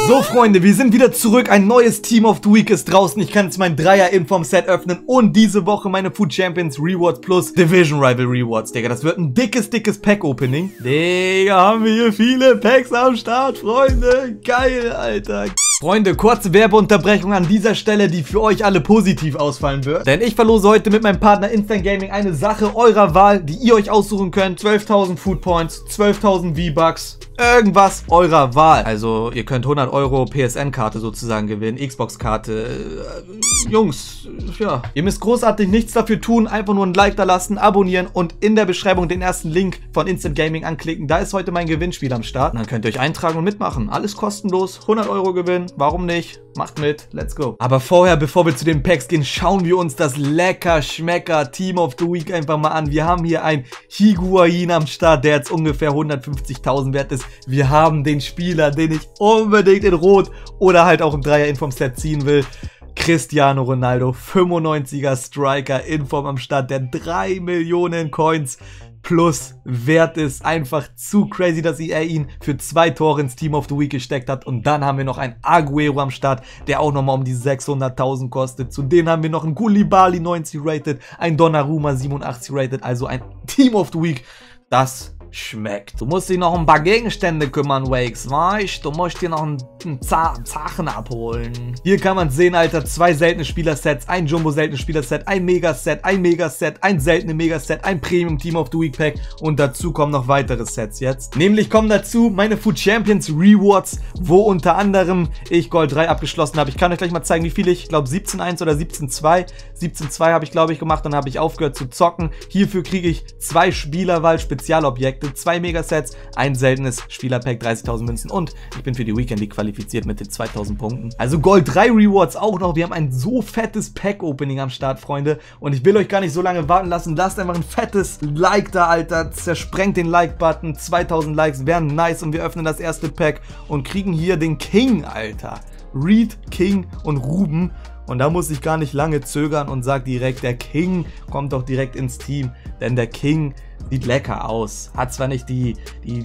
So, Freunde, wir sind wieder zurück. Ein neues Team of the Week ist draußen. Ich kann jetzt mein Dreier-Inform-Set öffnen und diese Woche meine Food Champions Rewards plus Division Rival Rewards, Digga. Das wird ein dickes Pack-Opening. Digga, haben wir hier viele Packs am Start, Freunde. Geil, Alter. Freunde, kurze Werbeunterbrechung an dieser Stelle, die für euch alle positiv ausfallen wird. Denn ich verlose heute mit meinem Partner Instant Gaming eine Sache eurer Wahl, die ihr euch aussuchen könnt. 12.000 Food Points, 12.000 V-Bucks, irgendwas eurer Wahl. Also ihr könnt 100 Euro PSN-Karte sozusagen gewinnen, Xbox-Karte. Jungs, ja. Ihr müsst großartig nichts dafür tun, einfach nur ein Like da lassen, abonnieren und in der Beschreibung den ersten Link von Instant Gaming anklicken. Da ist heute mein Gewinnspiel am Start. Und dann könnt ihr euch eintragen und mitmachen. Alles kostenlos, 100 Euro Gewinn. Warum nicht? Macht mit, let's go. Aber vorher, bevor wir zu den Packs gehen, schauen wir uns das lecker Schmecker Team of the Week einfach mal an. Wir haben hier ein Higuain am Start, der jetzt ungefähr 150.000 wert ist. Wir haben den Spieler, den ich unbedingt in Rot oder halt auch im Dreier-Inform-Set ziehen will. Cristiano Ronaldo, 95er Striker, Inform am Start, der 3 Millionen Coins plus wert ist. Einfach zu crazy, dass er ihn für 2 Tore ins Team of the Week gesteckt hat. Und dann haben wir noch einen Agüero am Start, der auch nochmal um die 600.000 kostet. Zudem haben wir noch einen Koulibaly 90 rated, ein Donnarumma 87 rated. Also ein Team of the Week, das schmeckt. Du musst dich noch um ein paar Gegenstände kümmern, Wakes, weißt du? musst dir noch einen Zachen abholen. Hier kann man sehen, Alter, 2 seltene Spielersets, ein Jumbo seltene Spielerset, ein Megaset, ein seltene Megaset, ein Premium Team of the Week Pack und dazu kommen noch weitere Sets jetzt. Nämlich kommen dazu meine Food Champions Rewards, wo unter anderem ich Gold 3 abgeschlossen habe. Ich kann euch gleich mal zeigen, wie viel ich glaube 17.1 oder 17.2. 17.2 habe ich glaube ich gemacht, dann habe ich aufgehört zu zocken. Hierfür kriege ich 2 Spielerwahl Spezialobjekte, 2 Megasets, ein seltenes Spielerpack, 30.000 Münzen und ich bin für die Weekend League qualifiziert mit den 2.000 Punkten. Also Gold 3 Rewards auch noch. Wir haben ein so fettes Pack-Opening am Start, Freunde. Und ich will euch gar nicht so lange warten lassen. Lasst einfach ein fettes Like da, Alter. Zersprengt den Like-Button. 2.000 Likes wären nice und wir öffnen das erste Pack und kriegen hier den King, Alter. Reed, King und Ruben. Und da muss ich gar nicht lange zögern und sage direkt, der King kommt doch direkt ins Team. Denn der King sieht lecker aus. Hat zwar nicht die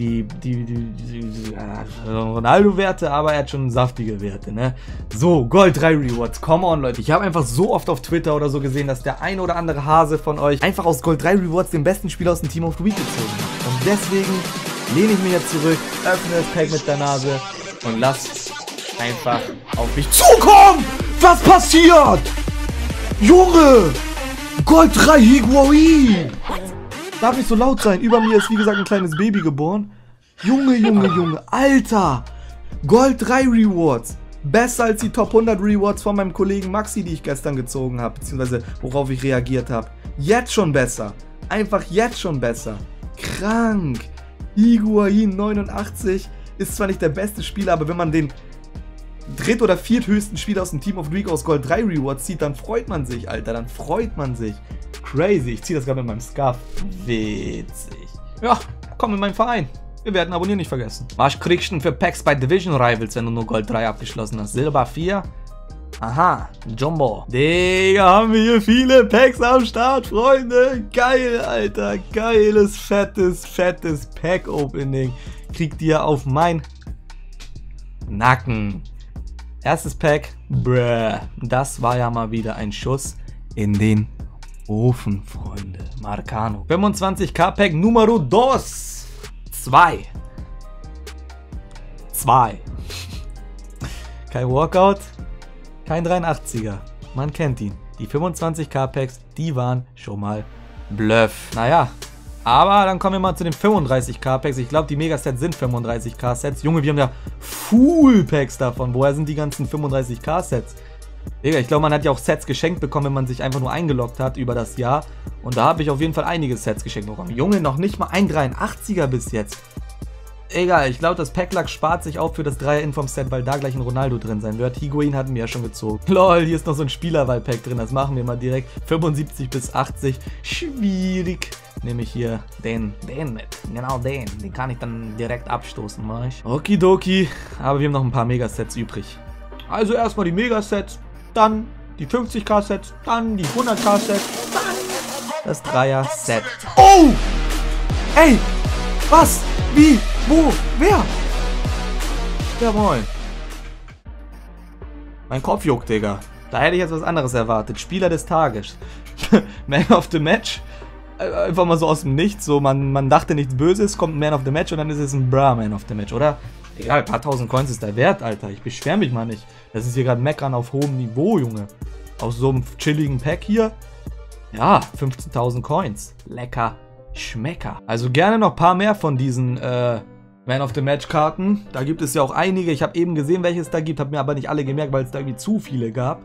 Ronaldo-Werte, aber er hat schon saftige Werte, ne? So, Gold 3 Rewards. Come on, Leute. Ich habe einfach so oft auf Twitter oder so gesehen, dass der ein oder andere Hase von euch einfach aus Gold 3 Rewards den besten Spieler aus dem Team of the Week gezogen hat. Und deswegen lehne ich mich jetzt zurück, öffne das Pack mit der Nase und lasst einfach auf mich zukommen! Was passiert? Junge! Gold 3 Higuain! Darf nicht so laut sein. Über mir ist, wie gesagt, ein kleines Baby geboren. Junge, Junge, Junge. Alter! Gold 3 Rewards. Besser als die Top 100 Rewards von meinem Kollegen Maxi, die ich gestern gezogen habe. Beziehungsweise worauf ich reagiert habe. Jetzt schon besser. Einfach jetzt schon besser. Krank. Higuain 89 ist zwar nicht der beste Spieler, aber wenn man den dritt- oder vierthöchsten Spieler aus dem Team of the Week aus Gold 3 Rewards zieht, dann freut man sich, Alter. Dann freut man sich. Crazy. Ich ziehe das gerade mit meinem Scarf. Witzig. Ja, komm in meinen Verein. Wir werden abonnieren nicht vergessen. Was kriegst du denn für Packs bei Division Rivals, wenn du nur Gold 3 abgeschlossen hast? Silber 4? Aha, Jumbo. Digga, haben wir hier viele Packs am Start, Freunde. Geil, Alter. Geiles, fettes Pack-Opening. Kriegt ihr auf mein Nacken. Erstes Pack. Bruh. Das war ja mal wieder ein Schuss in den Ofen, Freunde. Marcano. 25k Pack Numero 2. 2. Kein Walkout. Kein 83er. Man kennt ihn. Die 25k Packs, die waren schon mal Bluff. Naja. Aber dann kommen wir mal zu den 35k Packs. Ich glaube, die Megasets sind 35k Sets. Junge, wir haben ja Full Packs davon. Woher sind die ganzen 35k Sets? Digga, ich glaube, man hat ja auch Sets geschenkt bekommen, wenn man sich einfach nur eingeloggt hat über das Jahr. Und da habe ich auf jeden Fall einige Sets geschenkt bekommen. Junge, noch nicht mal ein 83er bis jetzt. Egal, ich glaube, das Packlack spart sich auch für das Dreier-Inform-Set, weil da gleich ein Ronaldo drin sein wird. Higuain hatten wir ja schon gezogen. Lol, hier ist noch so ein Spielerwahl-Pack drin. Das machen wir mal direkt. 75 bis 80. Schwierig. Nehme ich hier den mit. Genau den. Den kann ich dann direkt abstoßen, mach ich. Okidoki. Aber wir haben noch ein paar Megasets übrig. Also erstmal die Megasets, dann die 50k-Sets, dann die 100k-Sets, dann das Dreier-Set. Oh! Ey! Was? Wie? Wo? Wer? Ja, moin. Mein Kopf juckt, Digga. Da hätte ich jetzt was anderes erwartet. Spieler des Tages. Man of the Match. Einfach mal so aus dem Nichts. So, man dachte nichts Böses, kommt ein Man of the Match und dann ist es ein Man of the Match, oder? Egal, ein paar tausend Coins ist der Wert, Alter. Ich beschwer mich mal nicht. Das ist hier gerade Meckern auf hohem Niveau, Junge. Aus so einem chilligen Pack hier. Ja, 15.000 Coins. Lecker. Schmecker. Also gerne noch ein paar mehr von diesen, Man of the Match Karten. Da gibt es ja auch einige. Ich habe eben gesehen, welche es da gibt. Habe mir aber nicht alle gemerkt, weil es da irgendwie zu viele gab.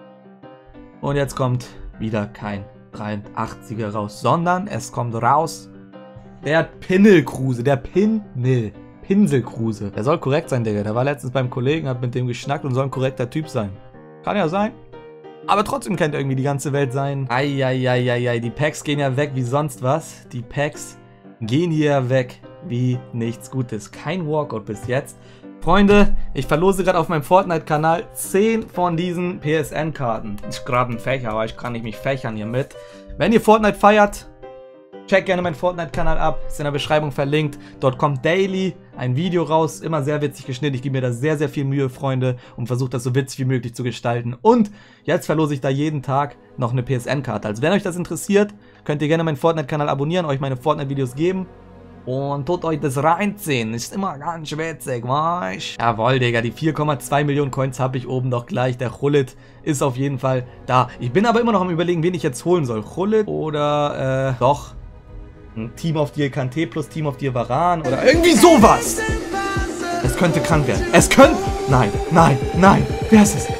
Und jetzt kommt wieder kein 83er raus, sondern es kommt raus der Pinselkruse. Der Pinselkruse. Der soll korrekt sein, Digga. Der war letztens beim Kollegen, hat mit dem geschnackt und soll ein korrekter Typ sein. Kann ja sein. Aber trotzdem kennt irgendwie die ganze Welt sein. Eieieiei, die Packs gehen ja weg wie sonst was. Die Packs gehen hier weg wie nichts Gutes. Kein Walkout bis jetzt. Freunde, ich verlose gerade auf meinem Fortnite-Kanal 10 von diesen PSN-Karten. Ist gerade ein Fächer, aber ich kann nicht mich fächern hier mit. Wenn ihr Fortnite feiert, checkt gerne meinen Fortnite-Kanal ab. Ist in der Beschreibung verlinkt. Dort kommt daily ein Video raus. Immer sehr witzig geschnitten. Ich gebe mir da sehr, sehr viel Mühe, Freunde. Und versuche das so witzig wie möglich zu gestalten. Und jetzt verlose ich da jeden Tag noch eine PSN-Karte. Also wenn euch das interessiert, könnt ihr gerne meinen Fortnite-Kanal abonnieren, euch meine Fortnite-Videos geben. Und tut euch das reinziehen. Ist immer ganz witzig, weißt du? Jawohl, Digga, die 4,2 Millionen Coins habe ich oben doch gleich. Der Khulid ist auf jeden Fall da. Ich bin aber immer noch am Überlegen, wen ich jetzt holen soll. Khulid oder, doch, ein Team of the Kante plus Team of the Varan oder irgendwie sowas. Es könnte krank werden. Es könnte... Nein, nein, nein. Wer ist es?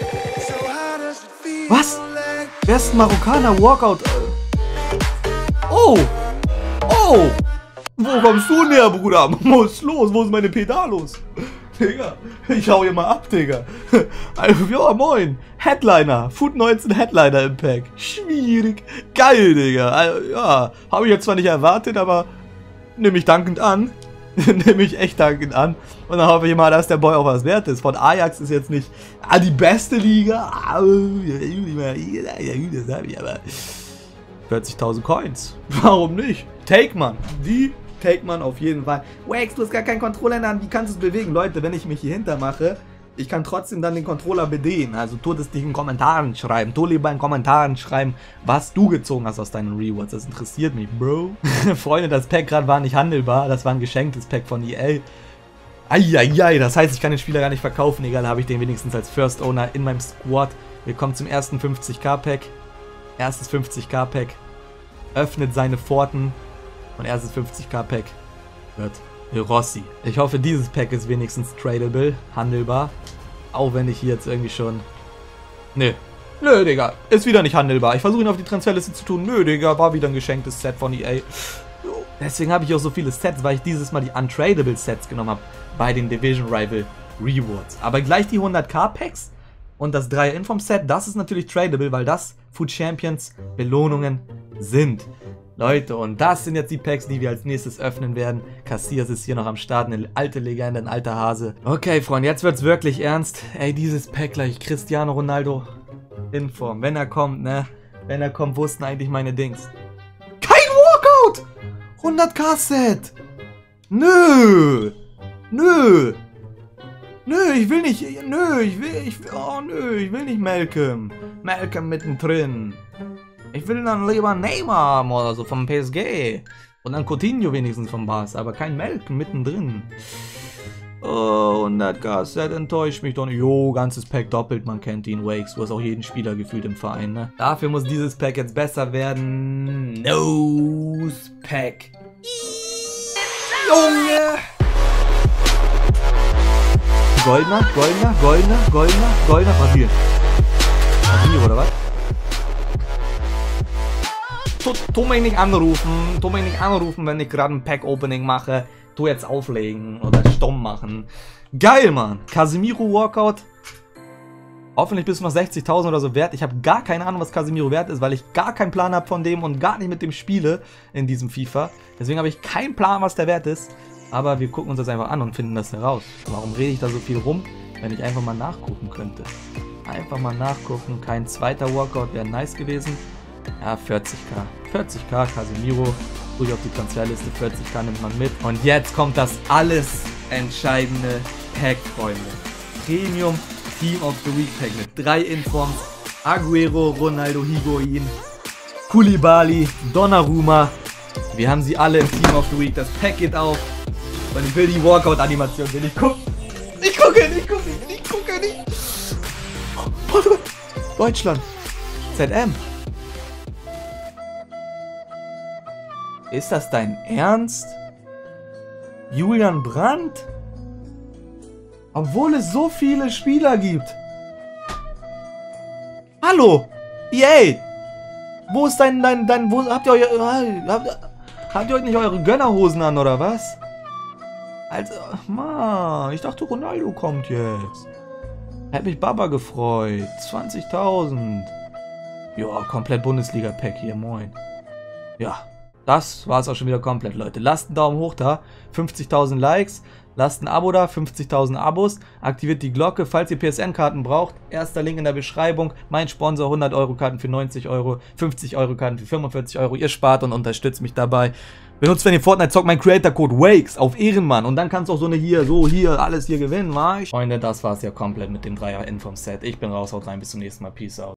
Was? Wer ist ein Marokkaner? Walkout. Oh. Oh. Wo kommst du näher, Bruder? Wo ist los? Wo ist meine Pedalos? Digga, ich hau hier mal ab, Digga. Ja, moin. Headliner. Food 19 Headliner im Pack. Schwierig. Geil, Digga. Ja, habe ich jetzt zwar nicht erwartet, aber nehme ich dankend an. Nehme ich echt dankend an. Und dann hoffe ich mal, dass der Boy auch was wert ist. Von Ajax ist jetzt nicht die beste Liga. Das habe ich aber. 40.000 Coins. Warum nicht? Take man. Die take man auf jeden Fall. Wax, du hast gar keinen Controller in der Hand. Wie kannst du es bewegen? Leute, wenn ich mich hier hinter mache, ich kann trotzdem dann den Controller bedienen. Also tu das dich in den Kommentaren schreiben. Tu lieber in den Kommentaren schreiben, was du gezogen hast aus deinen Rewards. Das interessiert mich, Bro. Freunde, das Pack gerade war nicht handelbar. Das war ein geschenktes Pack von EA. Eieiei, das heißt, ich kann den Spieler gar nicht verkaufen. Egal, habe ich den wenigstens als First Owner in meinem Squad. Wir kommen zum ersten 50k Pack. Erstes 50k Pack. Öffnet seine Pforten. Und erstes 50k Pack wird Rossi. Ich hoffe, dieses Pack ist wenigstens tradable, handelbar. Auch wenn ich hier jetzt irgendwie schon... Nö, Digga, ist wieder nicht handelbar. Ich versuche ihn auf die Transferliste zu tun. Nö, Digga, war wieder ein geschenktes Set von EA. Deswegen habe ich auch so viele Sets, weil ich dieses Mal die untradable Sets genommen habe bei den Division Rival Rewards. Aber gleich die 100k Packs und das 3er Inform Set, das ist natürlich tradable, weil das Food Champions Belohnungen sind. Leute, und das sind jetzt die Packs, die wir als nächstes öffnen werden. Casillas ist hier noch am Start, eine alte Legende, ein alter Hase. Okay, Freunde, jetzt wird's wirklich ernst. Ey, dieses Pack gleich, Cristiano Ronaldo in Form. Wenn er kommt, ne? Wenn er kommt, wussten eigentlich meine Dings. Kein Walkout! 100k Set! Nö! Nö! Nö, ich will nicht, nö, ich will nicht Malcolm. Malcolm mittendrin. Ich will dann lieber Neymar oder so vom PSG. Und dann Coutinho wenigstens vom Barca, aber kein Malcolm mittendrin. Oh, 100k Set enttäuscht mich doch nicht. Jo, ganzes Pack doppelt, man kennt ihn, Wakes. Du hast auch jeden Spieler gefühlt im Verein, ne? Dafür muss dieses Pack jetzt besser werden. Nose Pack. Junge! Goldener. Brasilien. Brasilien, oder was? Tu mich nicht anrufen, wenn ich gerade ein Pack-Opening mache. Tu jetzt auflegen oder stumm machen. Geil, Mann. Casemiro Walkout. Hoffentlich bist du noch 60.000 oder so wert. Ich habe gar keine Ahnung, was Casemiro wert ist, weil ich gar keinen Plan habe von dem und gar nicht mit dem spiele in diesem FIFA. Deswegen habe ich keinen Plan, was der Wert ist. Aber wir gucken uns das einfach an und finden das heraus. Warum rede ich da so viel rum, wenn ich einfach mal nachgucken könnte? Einfach mal nachgucken. Kein zweiter Walkout wäre nice gewesen. Ja, 40k. 40k, Casemiro. Ruhig auf die Transferliste. 40k nimmt man mit. Und jetzt kommt das alles entscheidende Pack, Freunde. Premium Team of the Week Pack mit 3 Informs. Aguero, Ronaldo, Higuain, Koulibaly, Donnarumma. Wir haben sie alle im Team of the Week. Das Pack geht auf. Und ich will die Walkout-Animation sehen. Ich gucke nicht. Portugal. Deutschland. ZM. Ist das dein Ernst? Julian Brandt? Obwohl es so viele Spieler gibt. Hallo, EA. Wo ist wo habt ihr euch nicht eure Gönnerhosen an, oder was? Also, Mann, ich dachte Ronaldo kommt jetzt. Hätte mich Baba gefreut. 20.000. Ja, komplett Bundesliga-Pack hier, moin. Ja, das war's auch schon wieder komplett, Leute. Lasst einen Daumen hoch da, 50.000 Likes. Lasst ein Abo da, 50.000 Abos. Aktiviert die Glocke, falls ihr PSN-Karten braucht. Erster Link in der Beschreibung. Mein Sponsor, 100 Euro Karten für 90 Euro, 50 Euro Karten für 45 Euro. Ihr spart und unterstützt mich dabei. Benutzt, wenn ihr Fortnite zockt, mein Creator-Code WAKES auf Ehrenmann. Und dann kannst du auch so eine hier, alles hier gewinnen, Freunde, das war's ja komplett mit dem 3er Inform-Set. Ich bin raus, haut rein, bis zum nächsten Mal. Peace out.